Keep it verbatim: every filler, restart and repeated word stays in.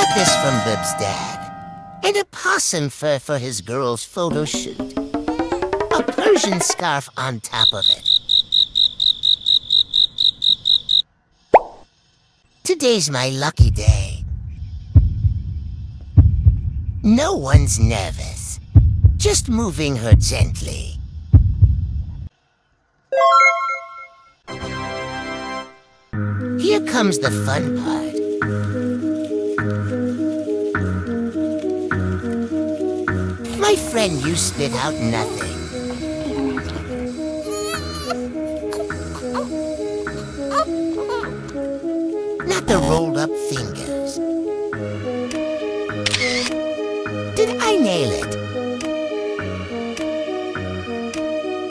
got this from Bib's dad. And a possum fur for his girl's photo shoot. A Persian scarf on top of it. Today's my lucky day. No one's nervous. Just moving her gently. Here comes the fun part. My friend, you spit out nothing. Not the rolled up fingers.